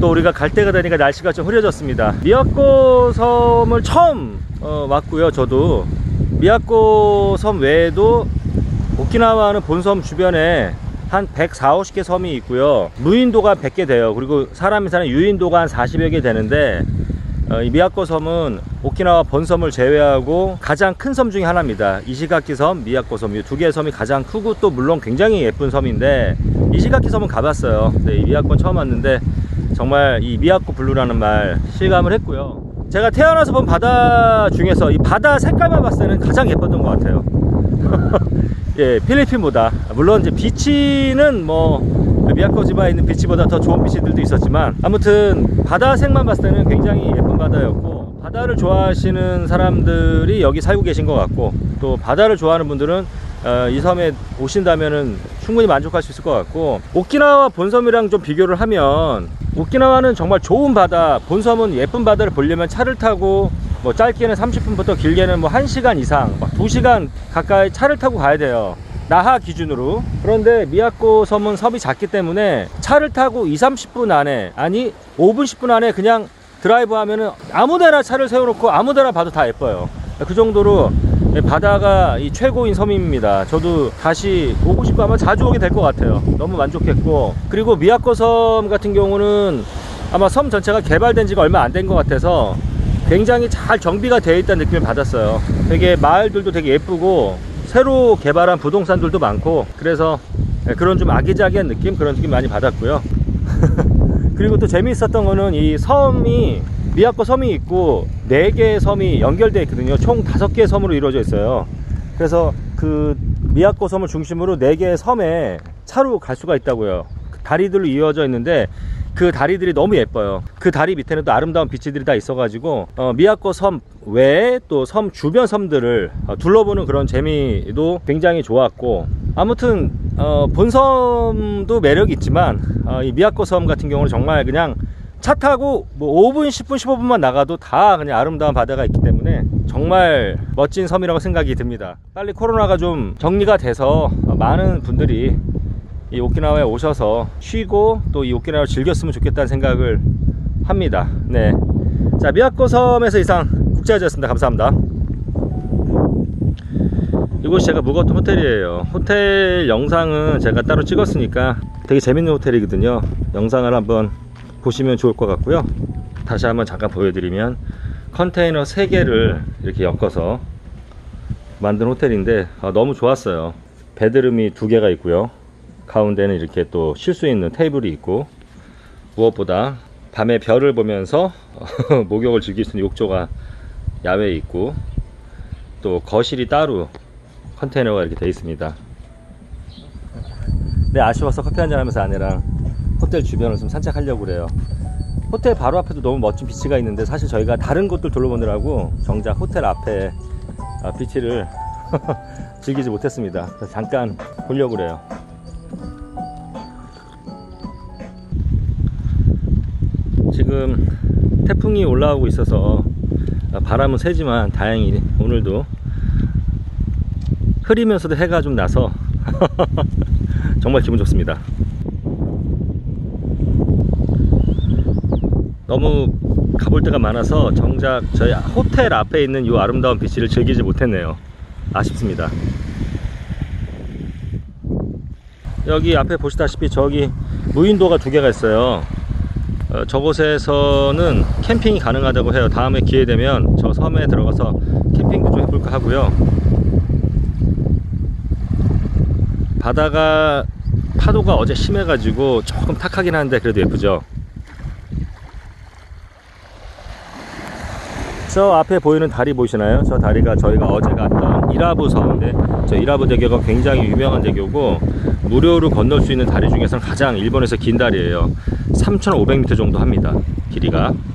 또 우리가 갈 때가 되니까 날씨가 좀 흐려졌습니다. 미야코 섬을 처음 왔고요. 저도 미야코 섬 외에도 오키나와는 본섬 주변에 한 140, 50개 섬이 있고요. 무인도가 100개 돼요. 그리고 사람이 사는 유인도가 한 40여 개 되는데 이 미야코 섬은 오키나와 본섬을 제외하고 가장 큰 섬 중에 하나입니다. 이시가키 섬, 미야코 섬, 이 두 개의 섬이 가장 크고 또 물론 굉장히 예쁜 섬인데, 이시가키 섬은 가봤어요. 네, 이 미야코는 처음 왔는데 정말 이 미야코 블루라는 말 실감을 했고요. 제가 태어나서 본 바다 중에서 이 바다 색깔만 봤을 때는 가장 예뻤던 것 같아요. 예, 필리핀보다. 물론 이제 비치는 뭐 미야코지바에 있는 비치보다 더 좋은 비치들도 있었지만, 아무튼 바다색만 봤을 때는 굉장히 예쁜 바다였고, 바다를 좋아하시는 사람들이 여기 살고 계신 것 같고, 또 바다를 좋아하는 분들은 이 섬에 오신다면은 충분히 만족할 수 있을 것 같고, 오키나와 본섬이랑 좀 비교를 하면 오키나와는 정말 좋은 바다, 본섬은 예쁜 바다를 보려면 차를 타고 뭐 짧게는 30분부터 길게는 뭐 1시간 이상, 막 2시간 가까이 차를 타고 가야 돼요, 나하 기준으로. 그런데 미야코 섬은 섬이 작기 때문에 차를 타고 20-30분 안에, 아니 5분 10분 안에 그냥 드라이브 하면은 아무데나 차를 세워놓고 아무데나 봐도 다 예뻐요. 그 정도로 바다가 이 최고인 섬입니다. 저도 다시 오고 싶고 아마 자주 오게 될 것 같아요. 너무 만족했고, 그리고 미야코 섬 같은 경우는 아마 섬 전체가 개발된 지가 얼마 안 된 것 같아서 굉장히 잘 정비가 되어 있다는 느낌을 받았어요. 되게 마을들도 되게 예쁘고 새로 개발한 부동산들도 많고, 그래서 그런 좀 아기자기한 느낌, 그런 느낌 많이 받았고요. 그리고 또 재미있었던 거는 이 섬이, 미야코 섬이 있고 4개의 섬이 연결되어 있거든요. 총 5개의 섬으로 이루어져 있어요. 그래서 그 미야코 섬을 중심으로 4개의 섬에 차로 갈 수가 있다고요. 다리들로 이어져 있는데 그 다리들이 너무 예뻐요. 그 다리 밑에는 또 아름다운 비치들이 다 있어가지고 미야코 섬 외에 또 섬 주변 섬들을 둘러보는 그런 재미도 굉장히 좋았고, 아무튼 본섬도 매력이 있지만 이 미야코 섬 같은 경우는 정말 그냥 차 타고 뭐 5분, 10분, 15분만 나가도 다 그냥 아름다운 바다가 있기 때문에 정말 멋진 섬이라고 생각이 듭니다. 빨리 코로나가 좀 정리가 돼서 많은 분들이 이 오키나와에 오셔서 쉬고 또 이 오키나와를 즐겼으면 좋겠다는 생각을 합니다. 네, 자, 미야코 섬에서 이상 국제아지였습니다. 감사합니다. 이곳이 제가 묵었던 호텔이에요. 호텔 영상은 제가 따로 찍었으니까 되게 재밌는 호텔이거든요. 영상을 한번 보시면 좋을 것 같고요. 다시 한번 잠깐 보여드리면, 컨테이너 3개를 이렇게 엮어서 만든 호텔인데 너무 좋았어요. 베드룸이 2개가 있고요. 가운데는 이렇게 또 쉴 수 있는 테이블이 있고, 무엇보다 밤에 별을 보면서 목욕을 즐길 수 있는 욕조가 야외에 있고, 또 거실이 따로 컨테이너가 이렇게 되어 있습니다. 네, 아쉬워서 커피 한잔 하면서 아내랑 호텔 주변을 좀 산책하려고 그래요. 호텔 바로 앞에도 너무 멋진 비치가 있는데, 사실 저희가 다른 곳들 둘러보느라고 정작 호텔 앞에 비치를 즐기지 못했습니다. 그래서 잠깐 보려고 그래요. 지금 태풍이 올라오고 있어서 바람은 세지만 다행히 오늘도 흐리면서도 해가 좀 나서 정말 기분 좋습니다. 너무 가볼 데가 많아서 정작 저희 호텔 앞에 있는 이 아름다운 비치를 즐기지 못했네요. 아쉽습니다. 여기 앞에 보시다시피 저기 무인도가 2개가 있어요. 저곳에서는 캠핑이 가능하다고 해요. 다음에 기회 되면 저 섬에 들어가서 캠핑도 좀 해볼까 하고요. 바다가 파도가 어제 심해가지고 조금 탁하긴 한데 그래도 예쁘죠. 저 앞에 보이는 다리 보이시나요? 저 다리가 저희가 어제 갔던 이라부 섬인데, 저 이라부 대교가 굉장히 유명한 대교고 무료로 건널 수 있는 다리 중에서는 가장 일본에서 긴 다리예요. 3,500m 정도 합니다, 길이가.